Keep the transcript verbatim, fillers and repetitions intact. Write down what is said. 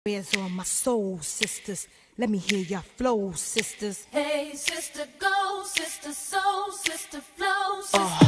Prayers on my soul, sisters. Let me hear your flow, sisters. Hey, sister, go, sister, soul, sister, flow, sister. Uh.